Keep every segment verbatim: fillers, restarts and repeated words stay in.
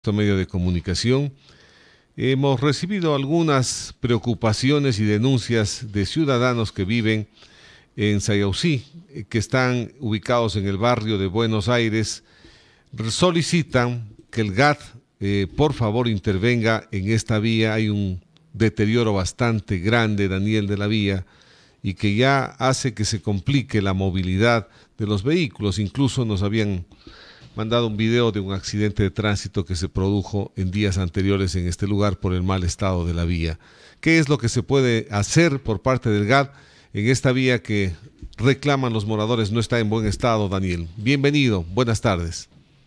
Medio de comunicación, hemos recibido algunas preocupaciones y denuncias de ciudadanos que viven en Sayausí, que están ubicados en el barrio de Buenos Aires. Solicitan que el G A T, eh, por favor, intervenga en esta vía. Hay un deterioro bastante grande, Daniel, de la vía, y que ya hace que se complique la movilidad de los vehículos. Incluso nos habían mandado un video de un accidente de tránsito que se produjo en días anteriores en este lugar por el mal estado de la vía. ¿Qué es lo que se puede hacer por parte del G A T en esta vía que reclaman los moradores no está en buen estado, Daniel? Bienvenido, buenas tardes.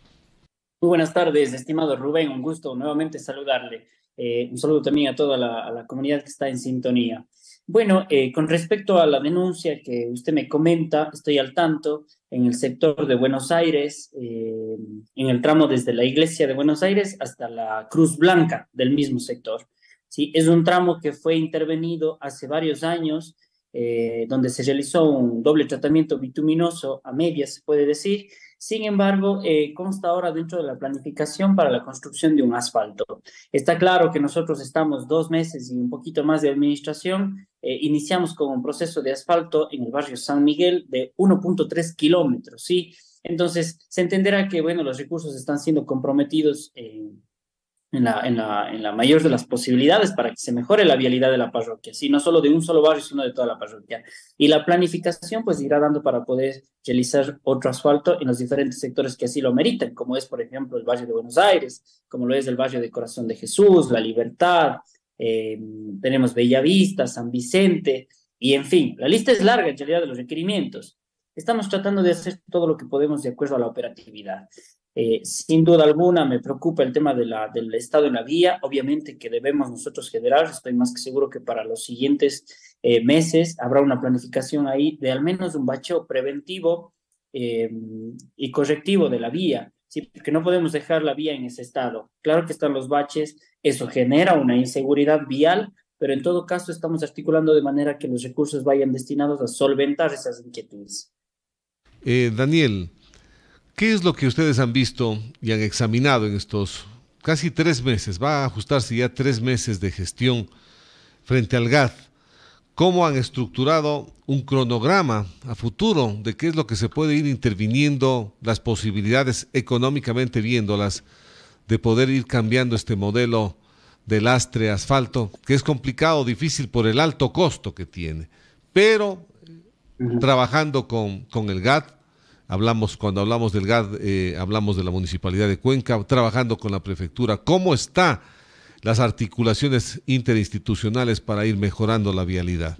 Muy buenas tardes, estimado Rubén, un gusto nuevamente saludarle. Eh, un saludo también a toda la, a la comunidad que está en sintonía. Bueno, eh, con respecto a la denuncia que usted me comenta, estoy al tanto en el sector de Buenos Aires, eh, en el tramo desde la iglesia de Buenos Aires hasta la Cruz Blanca del mismo sector. ¿Sí? Es un tramo que fue intervenido hace varios años, eh, donde se realizó un doble tratamiento bituminoso a medias, se puede decir. Sin embargo, eh, consta ahora dentro de la planificación para la construcción de un asfalto. Está claro que nosotros estamos dos meses y un poquito más de administración. Eh, iniciamos con un proceso de asfalto en el barrio San Miguel de uno punto tres kilómetros, ¿sí? Entonces, se entenderá que, bueno, los recursos están siendo comprometidos eh, en la, en, la, en la mayor de las posibilidades para que se mejore la vialidad de la parroquia, ¿sí? No solo de un solo barrio, sino de toda la parroquia. Y la planificación, pues, irá dando para poder realizar otro asfalto en los diferentes sectores que así lo meriten, como es, por ejemplo, el barrio de Buenos Aires, como lo es el barrio de Corazón de Jesús, La Libertad, eh, tenemos Bellavista, San Vicente, y en fin, la lista es larga en realidad de los requerimientos. Estamos tratando de hacer todo lo que podemos de acuerdo a la operatividad. Eh, sin duda alguna me preocupa el tema de la, del estado en la vía, obviamente que debemos nosotros generar, estoy más que seguro que para los siguientes eh, meses habrá una planificación ahí de al menos un bacheo preventivo eh, y correctivo de la vía, ¿sí? Porque no podemos dejar la vía en ese estado. Claro que están los baches, eso genera una inseguridad vial, pero en todo caso estamos articulando de manera que los recursos vayan destinados a solventar esas inquietudes. Eh, Daniel, ¿qué es lo que ustedes han visto y han examinado en estos casi tres meses? Va a ajustarse ya tres meses de gestión frente al G A T. ¿Cómo han estructurado un cronograma a futuro de qué es lo que se puede ir interviniendo, las posibilidades económicamente viéndolas, de poder ir cambiando este modelo de lastre asfalto, que es complicado, difícil por el alto costo que tiene, pero Uh-huh. trabajando con, con el G A T? Hablamos, cuando hablamos del G A T, eh, hablamos de la Municipalidad de Cuenca, trabajando con la Prefectura. ¿Cómo están las articulaciones interinstitucionales para ir mejorando la vialidad?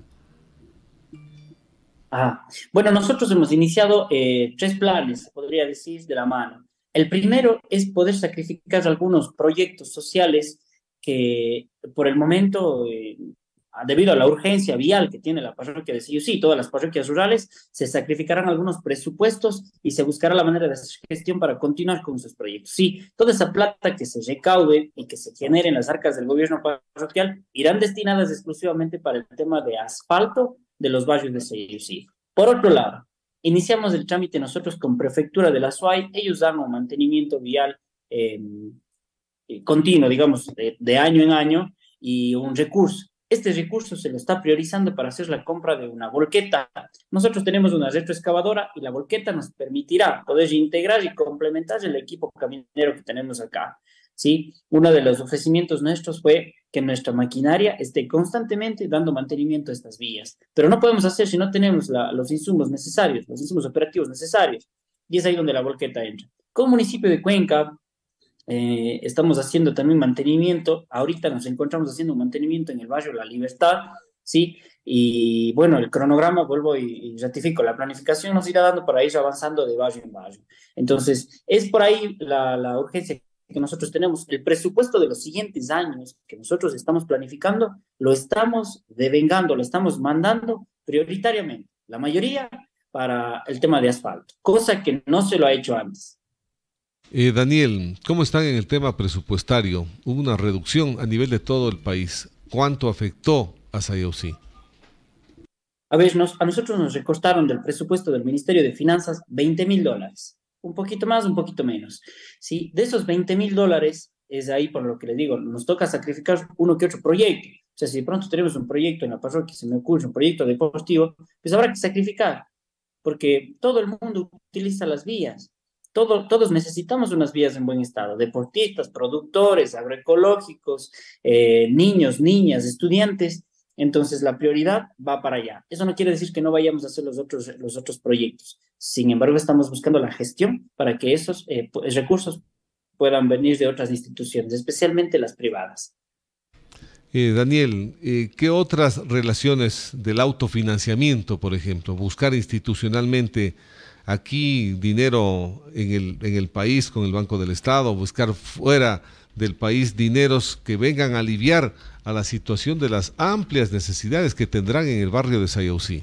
Ah, bueno, nosotros hemos iniciado eh, tres planes, se podría decir, de la mano. El primero es poder sacrificar algunos proyectos sociales que por el momento, eh, debido a la urgencia vial que tiene la parroquia de Sillusí y todas las parroquias rurales, se sacrificarán algunos presupuestos y se buscará la manera de hacer gestión para continuar con sus proyectos. Sí, toda esa plata que se recaude y que se genere en las arcas del gobierno parroquial irán destinadas exclusivamente para el tema de asfalto de los barrios de Sillusí. Por otro lado, iniciamos el trámite nosotros con Prefectura de la SUAY. Ellos dan un mantenimiento vial eh, continuo, digamos, de, de año en año y un recurso. Este recurso se lo está priorizando para hacer la compra de una volqueta. Nosotros tenemos una retroexcavadora y la volqueta nos permitirá poder integrar y complementar el equipo caminero que tenemos acá, ¿sí? Uno de los ofrecimientos nuestros fue que nuestra maquinaria esté constantemente dando mantenimiento a estas vías, pero no podemos hacer si no tenemos la, los insumos necesarios, los insumos operativos necesarios, y es ahí donde la volqueta entra. Como municipio de Cuenca, Eh, estamos haciendo también mantenimiento. Ahorita nos encontramos haciendo un mantenimiento en el barrio La Libertad, ¿sí? Y bueno, el cronograma, vuelvo y, y ratifico, la planificación nos irá dando para ir avanzando de barrio en barrio. Entonces, es por ahí la, la urgencia que nosotros tenemos. El presupuesto de los siguientes años que nosotros estamos planificando, lo estamos devengando, lo estamos mandando prioritariamente, la mayoría para el tema de asfalto, cosa que no se lo ha hecho antes. Eh, Daniel, ¿cómo están en el tema presupuestario? Hubo una reducción a nivel de todo el país. ¿Cuánto afectó a Sayausí? A ver, nos, a nosotros nos recortaron del presupuesto del Ministerio de Finanzas veinte mil dólares. Un poquito más, un poquito menos. ¿Sí? De esos veinte mil dólares, es ahí por lo que le digo, nos toca sacrificar uno que otro proyecto. O sea, si de pronto tenemos un proyecto en la parroquia, se me ocurre un proyecto deportivo, pues habrá que sacrificar, porque todo el mundo utiliza las vías. Todo, todos necesitamos unas vías en buen estado, deportistas, productores, agroecológicos, eh, niños, niñas, estudiantes. Entonces la prioridad va para allá. Eso no quiere decir que no vayamos a hacer los otros, los otros proyectos. Sin embargo, estamos buscando la gestión para que esos eh, recursos puedan venir de otras instituciones, especialmente las privadas. Eh, Daniel, eh, ¿qué otras relaciones del autofinanciamiento, por ejemplo, buscar institucionalmente aquí dinero en el, en el país con el Banco del Estado, buscar fuera del país dineros que vengan a aliviar a la situación de las amplias necesidades que tendrán en el barrio de Sayausí?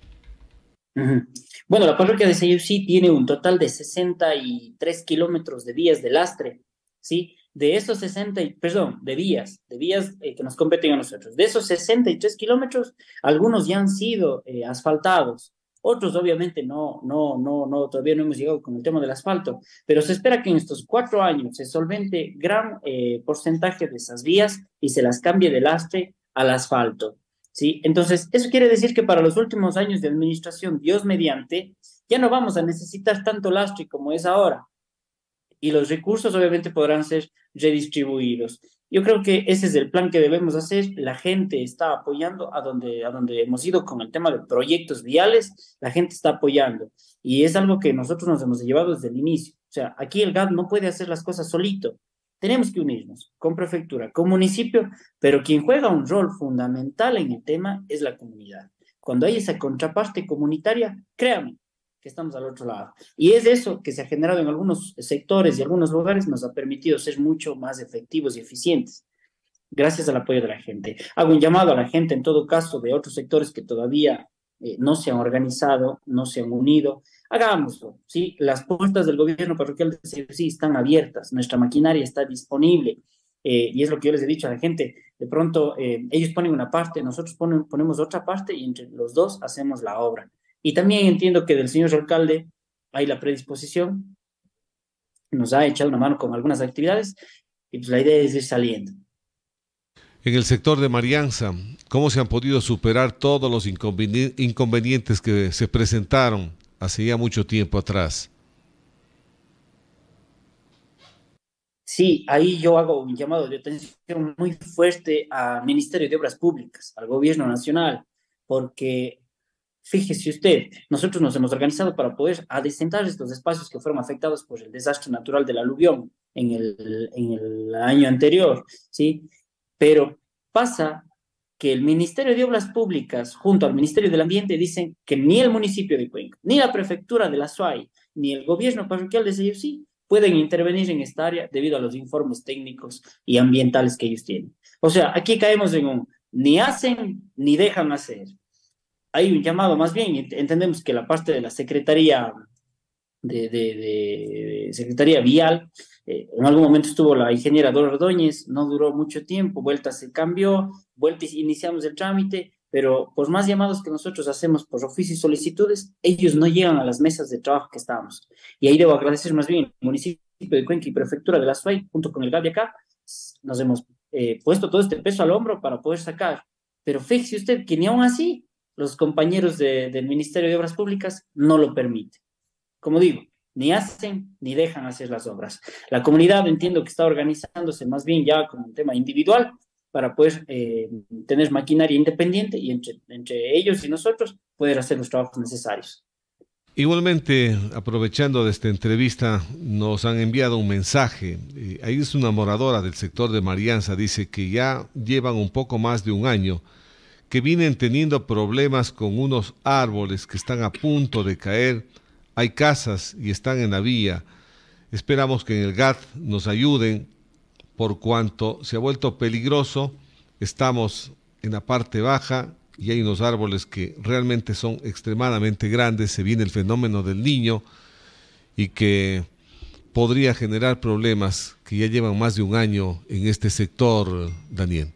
Ujú. Bueno, la parroquia de Sayusí tiene un total de sesenta y tres kilómetros de vías de lastre, ¿sí? De esos sesenta, y- perdón, de vías, de vías eh, que nos competen a nosotros. De esos sesenta y tres kilómetros, algunos ya han sido eh, asfaltados, otros obviamente no, no, no, no, todavía no hemos llegado con el tema del asfalto, pero se espera que en estos cuatro años se solvente gran eh, porcentaje de esas vías y se las cambie de lastre al asfalto. ¿Sí? Entonces, eso quiere decir que para los últimos años de administración, Dios mediante, ya no vamos a necesitar tanto lastre como es ahora y los recursos obviamente podrán ser redistribuidos. Yo creo que ese es el plan que debemos hacer. La gente está apoyando a donde, a donde hemos ido con el tema de proyectos viales, la gente está apoyando y es algo que nosotros nos hemos llevado desde el inicio. O sea, aquí el G A D no puede hacer las cosas solito. Tenemos que unirnos con prefectura, con municipio, pero quien juega un rol fundamental en el tema es la comunidad. Cuando hay esa contraparte comunitaria, créame que estamos al otro lado. Y es eso que se ha generado en algunos sectores y algunos lugares, nos ha permitido ser mucho más efectivos y eficientes, gracias al apoyo de la gente. Hago un llamado a la gente, en todo caso, de otros sectores que todavía eh, no se han organizado, no se han unido. Hagámoslo, ¿sí? Las puertas del gobierno parroquial de sí están abiertas, nuestra maquinaria está disponible. Eh, y es lo que yo les he dicho a la gente, de pronto eh, ellos ponen una parte, nosotros ponen, ponemos otra parte y entre los dos hacemos la obra. Y también entiendo que del señor alcalde hay la predisposición, nos ha echado una mano con algunas actividades y pues la idea es ir saliendo. En el sector de Marianza, ¿cómo se han podido superar todos los inconveni- inconvenientes que se presentaron hace ya mucho tiempo atrás? Sí, ahí yo hago un llamado de atención muy fuerte al Ministerio de Obras Públicas, al Gobierno Nacional, porque fíjese usted, nosotros nos hemos organizado para poder adecentar estos espacios que fueron afectados por el desastre natural del aluvión en el, en el año anterior, ¿sí? Pero pasa que el Ministerio de Obras Públicas, junto al Ministerio del Ambiente, dicen que ni el municipio de Cuenca, ni la prefectura de la SUAY, ni el gobierno parroquial de Sayusí pueden intervenir en esta área debido a los informes técnicos y ambientales que ellos tienen. O sea, aquí caemos en un ni hacen ni dejan hacer. Hay un llamado más bien, entendemos que la parte de la Secretaría de, de, de Secretaría Vial, eh, en algún momento estuvo la ingeniera Dora Ordóñez, no duró mucho tiempo, vuelta se cambió, vuelta iniciamos el trámite, pero por más llamados que nosotros hacemos por oficio y solicitudes, ellos no llegan a las mesas de trabajo que estábamos. Y ahí debo agradecer más bien al municipio de Cuenca y prefectura de la SUAY, junto con el G A B de acá, nos hemos eh, puesto todo este peso al hombro para poder sacar. Pero fíjese usted que ni aún así los compañeros de, del Ministerio de Obras Públicas no lo permiten. Como digo, ni hacen ni dejan hacer las obras. La comunidad entiendo que está organizándose más bien ya como un tema individual para poder eh, tener maquinaria independiente y entre, entre ellos y nosotros poder hacer los trabajos necesarios. Igualmente, aprovechando de esta entrevista, nos han enviado un mensaje. Eh, ahí es una moradora del sector de Marianza, dice que ya llevan un poco más de un año que vienen teniendo problemas con unos árboles que están a punto de caer. Hay casas y están en la vía. Esperamos que en el G A T nos ayuden por cuanto se ha vuelto peligroso. Estamos en la parte baja y hay unos árboles que realmente son extremadamente grandes. Se viene el fenómeno del Niño y que podría generar problemas que ya llevan más de un año en este sector, Daniel.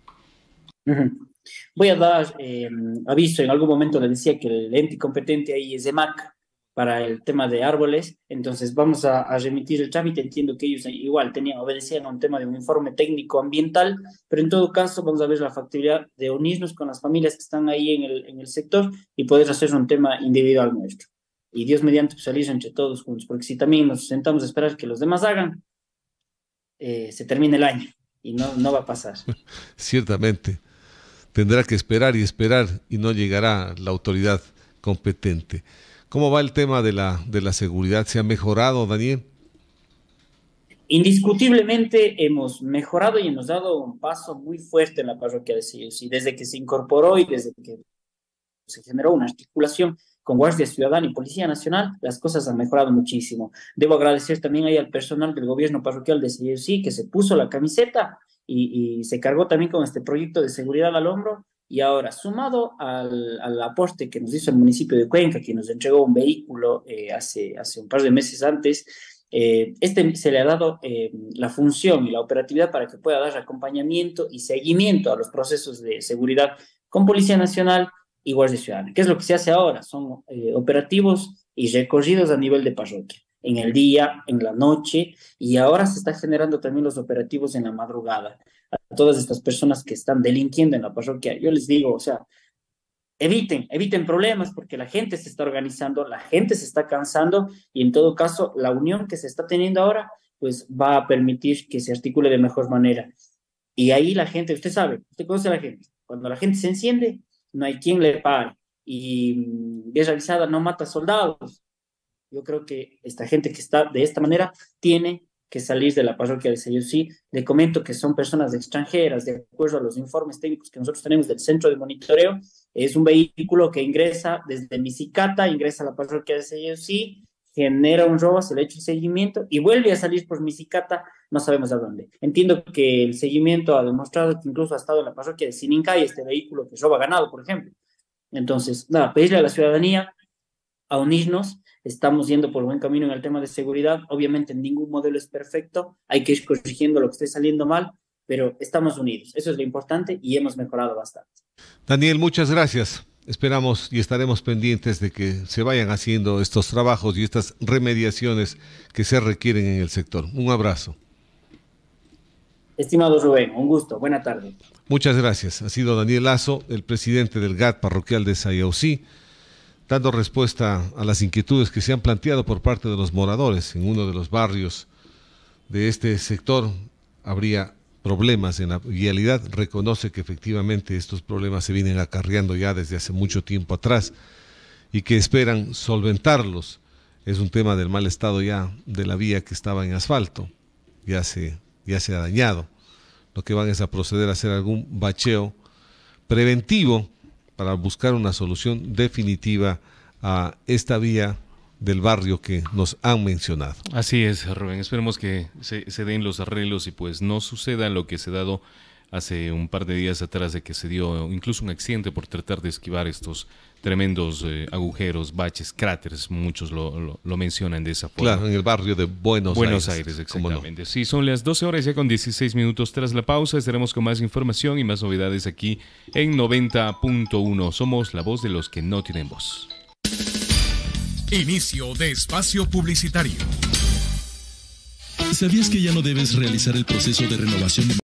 Uh-huh. Voy a dar eh, aviso, en algún momento le decía que el ente competente ahí es EMAC, para el tema de árboles, entonces vamos a, a remitir el trámite. Entiendo que ellos igual tenían, obedecían a un tema de un informe técnico ambiental, pero en todo caso vamos a ver la factibilidad de unirnos con las familias que están ahí en el, en el sector y poder hacer un tema individual nuestro. Y Dios mediante pues, salir entre todos juntos, porque si también nos sentamos a esperar que los demás hagan, eh, se termine el año y no, no va a pasar. Ciertamente, tendrá que esperar y esperar y no llegará la autoridad competente. ¿Cómo va el tema de la, de la seguridad? ¿Se ha mejorado, Daniel? Indiscutiblemente hemos mejorado y hemos dado un paso muy fuerte en la parroquia de Sillosí. Desde que se incorporó y desde que se generó una articulación con Guardia Ciudadana y Policía Nacional, las cosas han mejorado muchísimo. Debo agradecer también ahí al personal del gobierno parroquial de Sillosí que se puso la camiseta y, y se cargó también con este proyecto de seguridad al hombro. Y ahora, sumado al, al aporte que nos hizo el municipio de Cuenca, que nos entregó un vehículo eh, hace, hace un par de meses antes, eh, este se le ha dado eh, la función y la operatividad para que pueda dar acompañamiento y seguimiento a los procesos de seguridad con Policía Nacional y Guardia Ciudadana. ¿Qué es lo que se hace ahora? Son eh, operativos y recorridos a nivel de parroquia, en el día, en la noche, y ahora se está generando también los operativos en la madrugada. A todas estas personas que están delinquiendo en la parroquia, yo les digo, o sea, eviten, eviten problemas porque la gente se está organizando, la gente se está cansando y en todo caso la unión que se está teniendo ahora pues va a permitir que se articule de mejor manera. Y ahí la gente, usted sabe, usted conoce a la gente, cuando la gente se enciende, no hay quien le pare y guerra avisada no mata soldados. Yo creo que esta gente que está de esta manera tiene que salir de la parroquia de Sillosí. Le comento que son personas extranjeras, de acuerdo a los informes técnicos que nosotros tenemos del centro de monitoreo. Es un vehículo que ingresa desde Misicata, ingresa a la parroquia de Sillosí, genera un robo, se le echa el seguimiento y vuelve a salir por Misicata, no sabemos a dónde. Entiendo que el seguimiento ha demostrado que incluso ha estado en la parroquia de Sinincay, este vehículo que roba ganado, por ejemplo. Entonces, nada, pedirle a la ciudadanía a unirnos. Estamos yendo por buen camino en el tema de seguridad. Obviamente ningún modelo es perfecto, hay que ir corrigiendo lo que esté saliendo mal, pero estamos unidos, eso es lo importante y hemos mejorado bastante. Daniel, muchas gracias. Esperamos y estaremos pendientes de que se vayan haciendo estos trabajos y estas remediaciones que se requieren en el sector. Un abrazo. Estimado Rubén, un gusto, buena tarde. Muchas gracias. Ha sido Daniel Lazo, el presidente del G A T parroquial de Sayausí, dando respuesta a las inquietudes que se han planteado por parte de los moradores. En uno de los barrios de este sector habría problemas en la vialidad. Reconoce que efectivamente estos problemas se vienen acarreando ya desde hace mucho tiempo atrás y que esperan solventarlos. Es un tema del mal estado ya de la vía que estaba en asfalto, ya se, ya se ha dañado. Lo que van es a proceder a hacer algún bacheo preventivo para buscar una solución definitiva a esta vía del barrio que nos han mencionado. Así es, Rubén. Esperemos que se, se den los arreglos y pues no suceda lo que se ha dado hace un par de días atrás, de que se dio incluso un accidente por tratar de esquivar estos tremendos eh, agujeros, baches, cráteres, muchos lo, lo, lo mencionan de esa forma. Claro, en el barrio de Buenos, Buenos Aires. Aires, exactamente. No. Sí, son las doce horas ya con dieciséis minutos. Tras la pausa estaremos con más información y más novedades aquí en noventa punto uno. Somos la voz de los que no tienen voz. Inicio de espacio publicitario. ¿Sabías que ya no debes realizar el proceso de renovación de